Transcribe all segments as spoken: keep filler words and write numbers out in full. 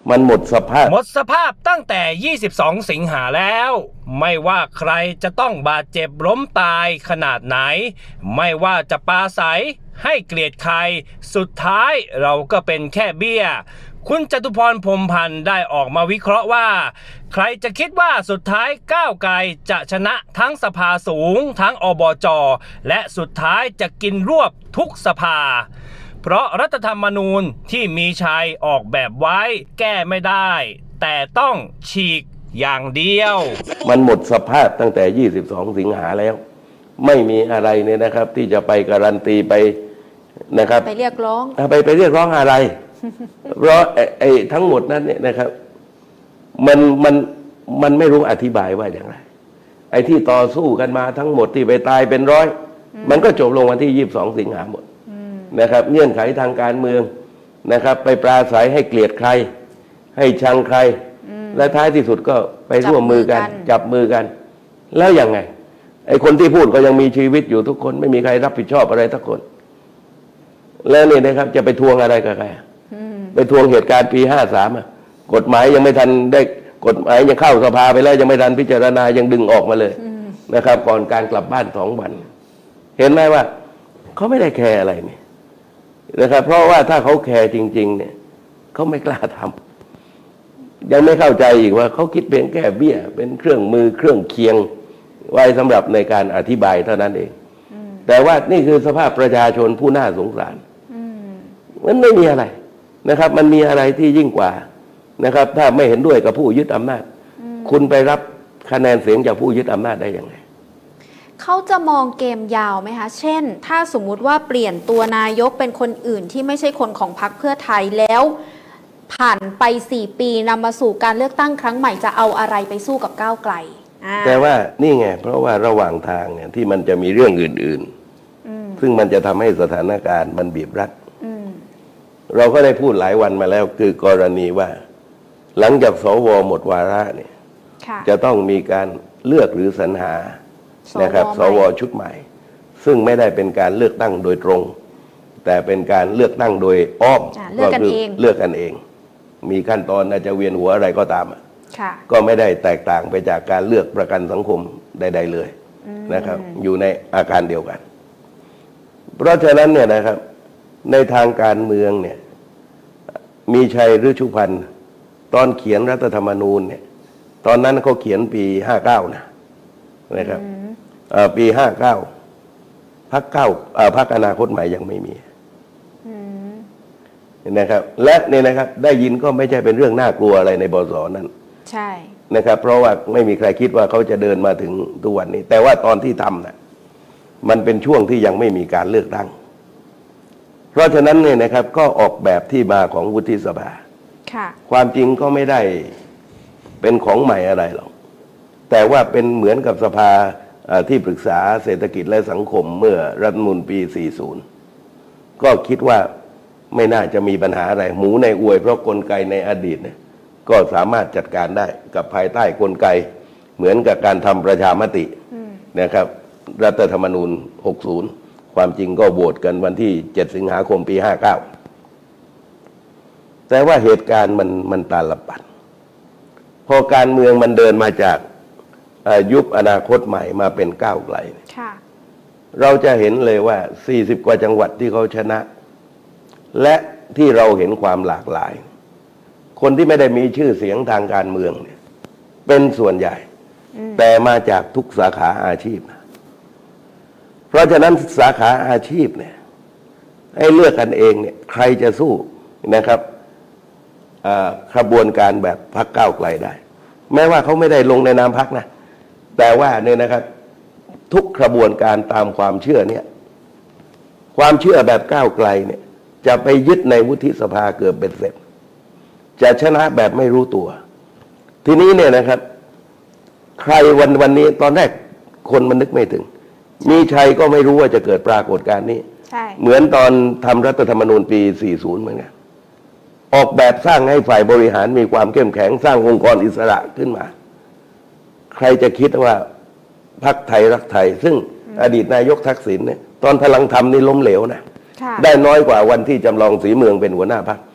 มันหมดสภาพหมดสภาพตั้งแต่ยี่สิบสองสิงหาแล้วไม่ว่าใครจะต้องบาดเจ็บล้มตายขนาดไหนไม่ว่าจะปาใสให้เกลียดใครสุดท้ายเราก็เป็นแค่เบี้ยคุณจตุพรพรหมพันธ์ได้ออกมาวิเคราะห์ว่าใครจะคิดว่าสุดท้ายก้าวไกลจะชนะทั้งสภาสูงทั้งอบจ.และสุดท้ายจะกินรวบทุกสภาเพราะรัฐธรรมนูญที่มีชัยออกแบบไว้แก้ไม่ได้แต่ต้องฉีกอย่างเดียวมันหมดสภาพตั้งแต่ยี่สิบสองสิงหาแล้วไม่มีอะไรเนี่ยนะครับที่จะไปการันตีไปนะครับไปเรียกร้องไปไปเรียกร้องอะไรเพราะไอ้ทั้งหมดนั้นเนี่ยนะครับมันมันมันไม่รู้อธิบายว่าอย่างไรไอ้ที่ต่อสู้กันมาทั้งหมดที่ไปตายเป็นร้อยมันก็จบลงวันที่ยี่สิบสองสิงหาหมดนะครับเงื่อนไขทางการเมืองนะครับไปปราศัยให้เกลียดใครให้ชังใครและท้ายที่สุดก็ไปร่วมมือกันจับมือกันแล้วยังไงไอ้คนที่พูดก็ยังมีชีวิตอยู่ทุกคนไม่มีใครรับผิดชอบอะไรทุกคนแล้วนี่นะครับจะไปทวงอะไรกับใครไปทวงเหตุการณ์ปีห้าสามกฎหมายยังไม่ทันได้กฎหมายยังเข้าสภาไปแล้วยังไม่ทันพิจารณายังดึงออกมาเลยนะครับก่อนการกลับบ้านสองวันเห็นไหมว่าเขาไม่ได้แคร์อะไรนี่นะครับเพราะว่าถ้าเขาแคร์จริงๆเนี่ยเขาไม่กล้าทำยังไม่เข้าใจอีกว่าเขาคิดเพียงแค่เบี้ยเป็นเครื่องมือเครื่องเคียงไว้สำหรับในการอธิบายเท่านั้นเองแต่ว่านี่คือสภาพประชาชนผู้น่าสงสารมันไม่มีอะไรนะครับมันมีอะไรที่ยิ่งกว่านะครับถ้าไม่เห็นด้วยกับผู้ยึดอำนาจคุณไปรับคะแนนเสียงจากผู้ยึดอำนาจได้ยังไงเขาจะมองเกมยาวไหมคะเช่นถ้าสมมุติว่าเปลี่ยนตัวนายกเป็นคนอื่นที่ไม่ใช่คนของพรรคเพื่อไทยแล้วผ่านไปสี่ปีนำมาสู่การเลือกตั้งครั้งใหม่จะเอาอะไรไปสู้กับก้าวไกลแต่ว่านี่ไงเพราะว่าระหว่างทางเนี่ยที่มันจะมีเรื่องอื่นๆซึ่งมันจะทำให้สถานการณ์มันบีบรัดเราก็ได้พูดหลายวันมาแล้วคือกรณีว่าหลังจากสวหมดวาระเนี่ยจะต้องมีการเลือกหรือสรรหานะครับสวชุดใหม่ซึ่งไม่ได้เป็นการเลือกตั้งโดยตรงแต่เป็นการเลือกตั้งโดยอ้อมก็คือเลือกกันเองมีขั้นตอนอาจจะเวียนหัวอะไรก็ตามก็ไม่ได้แตกต่างไปจากการเลือกประกันสังคมใดๆเลยนะครับอยู่ในอาการเดียวกันเพราะฉะนั้นเนี่ยนะครับในทางการเมืองเนี่ยมีชัยฤชุพันธ์ตอนเขียนรัฐธรรมนูญเนี่ยตอนนั้นเขาเขียนปีห้าเก้านะนะครับปีห้าเก้าพรรคเก้าพรรคอนาคตใหม่ยังไม่มีนะครับและเนี่ยนะครับได้ยินก็ไม่ใช่เป็นเรื่องน่ากลัวอะไรในบส.นั้นใช่นะครับเพราะว่าไม่มีใครคิดว่าเขาจะเดินมาถึงทุกวันนี้แต่ว่าตอนที่ทำน่ะมันเป็นช่วงที่ยังไม่มีการเลือกตั้งเพราะฉะนั้นเนี่ยนะครับก็ออกแบบที่มาของวุฒิสภาความจริงก็ไม่ได้เป็นของใหม่อะไรหรอกแต่ว่าเป็นเหมือนกับสภาที่ปรึกษาเศรษฐกิจและสังคมเมื่อรัฐธรรมนูญปีสี่สิบก็คิดว่าไม่น่าจะมีปัญหาอะไรหมูในอวยเพราะกลไกในอดีตเนี่ยก็สามารถจัดการได้กับภายใต้กลไกเหมือนกับการทำประชามตินะครับรัฐธรรมนูญหกสิบความจริงก็โหวตกันวันที่เจ็ดสิงหาคมปีห้าเก้าแต่ว่าเหตุการณ์มันมันตาลปัดพอการเมืองมันเดินมาจากยุบอนาคตใหม่มาเป็นก้าวไกลเราจะเห็นเลยว่าสี่สิบกว่าจังหวัดที่เขาชนะและที่เราเห็นความหลากหลายคนที่ไม่ได้มีชื่อเสียงทางการเมืองเนี่ยเป็นส่วนใหญ่แต่มาจากทุกสาขาอาชีพเพราะฉะนั้นสาขาอาชีพเนี่ยให้เลือกกันเองเนี่ยใครจะสู้นะครับขบวนการแบบพรรคก้าวไกลได้แม้ว่าเขาไม่ได้ลงในนามพรรคนะแต่ว่าเนี่ยนะครับทุกขบวนการตามความเชื่อเนี่ยความเชื่อแบบก้าวไกลเนี่ยจะไปยึดในวุฒิสภาเกือบเป็นเสร็จจะชนะแบบไม่รู้ตัวทีนี้เนี่ยนะครับใครวันวันนี้ตอนแรกคนมันนึกไม่ถึงมีชัยก็ไม่รู้ว่าจะเกิดปรากฏการณ์นี้เหมือนตอนทำรัฐธรรมนูญปีสี่สิบเหมือนกันออกแบบสร้างให้ฝ่ายบริหารมีความเข้มแข็งสร้างองค์กรอิสระขึ้นมาใครจะคิดว่าพรรคไทยรักไทยซึ่งอดีตนายกทักษิณเนี่ยตอนพลังธรรมนี่ล้มเหลวนะได้น้อยกว่าวันที่จำลองศรีเมืองเป็นหัวหน้าพรรค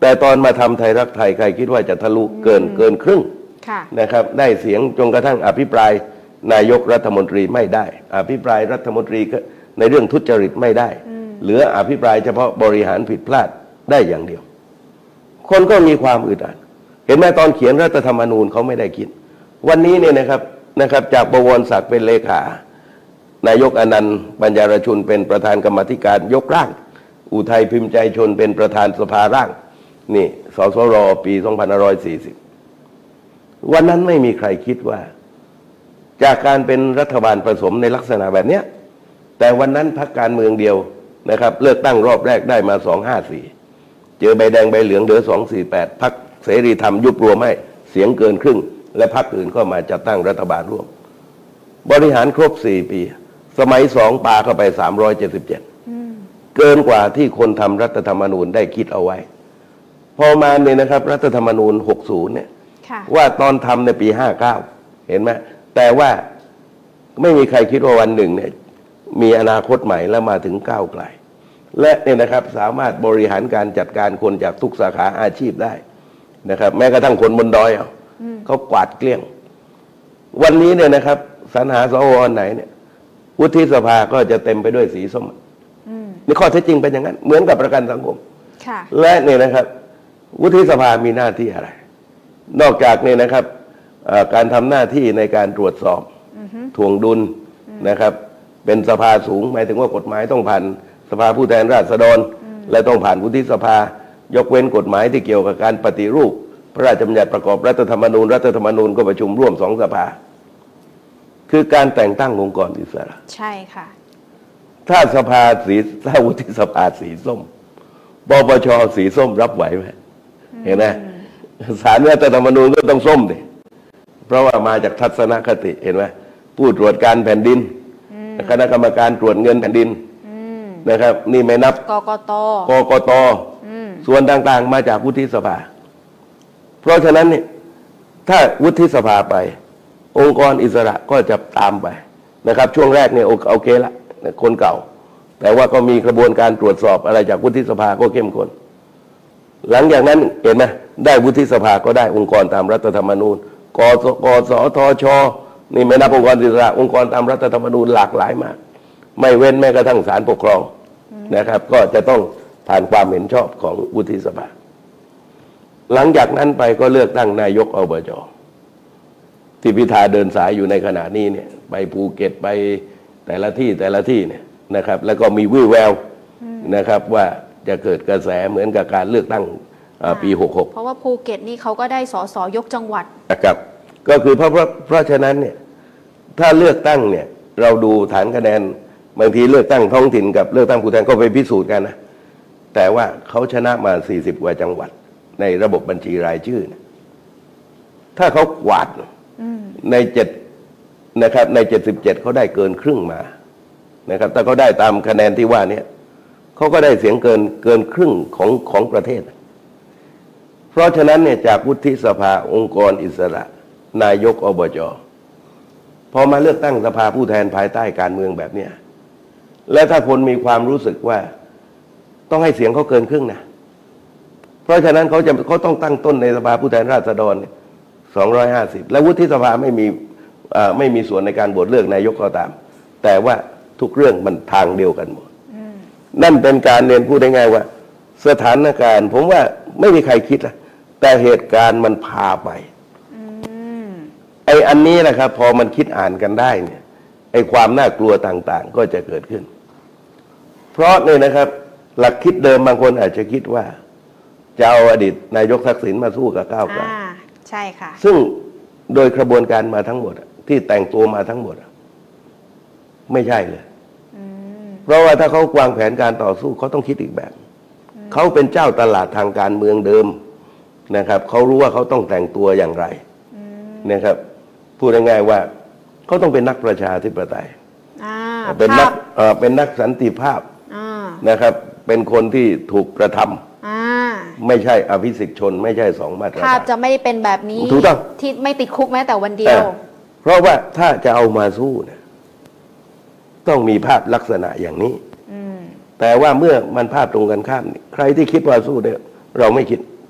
แต่ตอนมาทำไทยรักไทยใครคิดว่าจะทะลุเกินเกินครึ่งนะครับได้เสียงจนกระทั่งอภิปรายนายกรัฐมนตรีไม่ได้อภิปรายรัฐมนตรีในเรื่องทุจริตไม่ได้เหลืออภิปรายเฉพาะบริหารผิดพลาดได้อย่างเดียวคนก็มีความอึดอัดเห็นไหมตอนเขียนรัฐธรรมนูญเขาไม่ได้คิดวันนี้เนี่ยนะครับนะครับจากบวรศักดิ์เป็นเลขานายกอนันต์ปัญญารชุนเป็นประธานกรรมาธิการยกร่างอุทัยพิมพ์ใจชนเป็นประธานสภาร่างนี่สสรปีสองพันห้าร้อยสี่สิบวันนั้นไม่มีใครคิดว่าจากการเป็นรัฐบาลผสมในลักษณะแบบนี้แต่วันนั้นพรรคการเมืองเดียวนะครับเลือกตั้งรอบแรกได้มาสองห้าสี่เจอใบแดงใบเหลืองเหลือสองสี่แปดพรรคเสรีธรรมยุบรวมให้เสียงเกินครึ่งและพรรคอื่นก็มาจัดตั้งรัฐบาลร่วมบริหารครบสี่ปีสมัยสองปาเข้าไปสามร้อยเจ็ดสิบเจ็ดเกินกว่าที่คนทำรัฐธรรมนูญได้คิดเอาไว้พอมาเนี่ยนะครับรัฐธรรมนูญหกสิบเนี่ยว่าตอนทำในปีห้าเก้าเห็นไหมแต่ว่าไม่มีใครคิดว่าวันหนึ่งเนี่ยมีอนาคตใหม่แล้วมาถึงก้าวไกลและเนี่ยนะครับสามารถบริหารการจัดการคนจากทุกสาขาอาชีพได้นะครับแม้กระทั่งคนบนดอยเอาเขากวาดเกลี้ยงวันนี้เนี่ยนะครับสรรหาสวไหนเนี่ยวุฒิสภาก็จะเต็มไปด้วยสีส้มนี่ข้อเท็จจริงเป็นอย่างนั้นเหมือนกับประกันสังคมและเนี่ยนะครับวุฒิสภามีหน้าที่อะไรนอกจากเนี่ยนะครับการทำหน้าที่ในการตรวจสอบถ่วงดุลนะครับเป็นสภาสูงหมายถึงว่ากฎหมายต้องผ่านสภาผู้แทนราษฎรและต้องผ่านวุฒิสภายกเว้นกฎหมายที่เกี่ยวกับการปฏิรูปพระราชบัญญัติประกอบรัฐธรรมนูญรัฐธรรมนูญก็ประชุมร่วมสองสภาคือการแต่งตั้งองค์กรอิสระใช่ค่ะถ้าสภาสีถ้าวุฒิสภาสีส้มปปชสีส้มรับไหวไหมเห็นไหมศาลรัฐธรรมนูญก็ต้องส้มดิเพราะว่ามาจากทัศนคติเห็นไหมผู้ตรวจการแผ่นดินคณะกรรมการตรวจเงินแผ่นดินนะครับนี่ไม่นับกกตกกตส่วนต่างๆมาจากวุฒิสภาเพราะฉะนั้นเนี่ยถ้าวุฒิสภาไปองค์กรอิสระก็จะตามไปนะครับช่วงแรกเนี่ยโอเคละคนเก่าแต่ว่าก็มีกระบวนการตรวจสอบอะไรจากวุฒิสภาก็เข้มข้นหลังจากนั้นเห็นไหมได้วุฒิสภาก็ได้องค์กรตามรัฐธรรมนูญกสกสทชนี่ไม่นับองค์กรอิสระองค์กรตามรัฐธรรมนูญหลากหลายมากไม่เว้นแม้กระทั่งศาลปกครองนะครับก็จะต้องผ่านความเห็นชอบของวุฒิสภาหลังจากนั้นไปก็เลือกตั้งนายกอบจที่พิธาเดินสายอยู่ในขณะนี้เนี่ยไปภูเก็ตไปแต่ละที่แต่ละที่เนี่ยนะครับแล้วก็มีวิวแววนะครับว่าจะเกิดกระแสเหมือนกับการเลือกตั้งปีหกหกเพราะว่าภูเก็ตนี่เขาก็ได้สสยกจังหวัดนะครับก็คือเพราะเพราะเพราะฉะนั้นเนี่ยถ้าเลือกตั้งเนี่ยเราดูฐานคะแนนบางทีเลือกตั้งท้องถิ่นกับเลือกตั้งผู้แทนก็ไปพิสูจน์กันนะแต่ว่าเขาชนะมาสี่สิบกว่าจังหวัดในระบบบัญชีรายชื่อนะถ้าเขากวาดในเจ็ดนะครับในเจ็ดสิบเจ็ดเขาได้เกินครึ่งมานะครับถ้าเขาได้ตามคะแนนที่ว่านี้เขาก็ได้เสียงเกินเกินครึ่งของของประเทศเพราะฉะนั้นเนี่ยจากวุฒิสภาองค์กรอิสระนายกอบจพอมาเลือกตั้งสภาผู้แทนภายใต้การเมืองแบบนี้และถ้าคนมีความรู้สึกว่าต้องให้เสียงเขาเกินครึ่งนะเพราะฉะนั้นเขาจะเขาต้องตั้งต้นในสภาผู้แทนราษฎรเนี่ยสองร้อยห้าสิบและวุฒิสภาไม่มีไม่มีส่วนในการโหวตเลือกนายกก็ตามแต่ว่าทุกเรื่องมันทางเดียวกันหมดนั่นเป็นการเรียนพูดได้ง่ายว่าสถานการณ์ผมว่าไม่มีใครคิดนะแต่เหตุการณ์มันพาไปไอ้อันนี้นะครับพอมันคิดอ่านกันได้เนี่ยไอ้ความน่ากลัวต่างๆก็จะเกิดขึ้นเพราะเนี่ยนะครับหลักคิดเดิมบางคนอาจจะคิดว่าจะเอาอดีตนายกทักษิณมาสู้กับก้าวไกลใช่ค่ะซึ่งโดยกระบวนการมาทั้งหมดที่แต่งตัวมาทั้งหมดไม่ใช่เลยเพราะว่าถ้าเขาวางแผนการต่อสู้เขาต้องคิดอีกแบบเขาเป็นเจ้าตลาดทางการเมืองเดิมนะครับเขารู้ว่าเขาต้องแต่งตัวอย่างไรนะครับพูดง่ายๆว่าเขาต้องเป็นนักประชาธิปไตยเป็นนักเป็นนักสันติภาพนะครับเป็นคนที่ถูกกระทำไม่ใช่อภิสิทธิชนไม่ใช่สองมาตรฐานภาพจะไม่ได้เป็นแบบนี้ถูกต้องที่ไม่ติดคุกแม้แต่วันเดียวเพราะว่าถ้าจะเอามาสู้เนี่ยต้องมีภาพลักษณะอย่างนี้แต่ว่าเมื่อมันภาพตรงกันข้ามใครที่คิดว่าสู้เนี่ยเราไม่คิด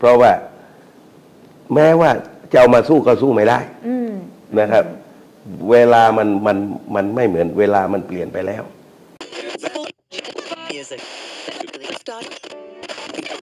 เพราะว่าแม้ว่าจะเอามาสู้ก็สู้ไม่ได้อืมนะครับ เวลามันมันมันไม่เหมือนเวลามันเปลี่ยนไปแล้ว